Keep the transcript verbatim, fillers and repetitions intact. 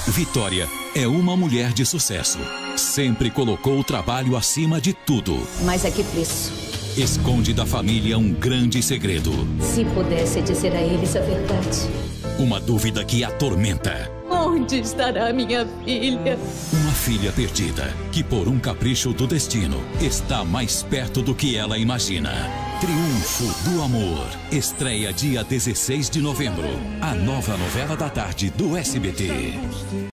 Vitória é uma mulher de sucesso. Sempre colocou o trabalho acima de tudo. Mas a que preço? Esconde da família um grande segredo. Se pudesse dizer a eles a verdade. Uma dúvida que atormenta. Onde estará minha filha? Uma filha perdida, que por um capricho do destino, está mais perto do que ela imagina. Triunfo do Amor. Estreia dia dezesseis de novembro. A nova novela da tarde do S B T.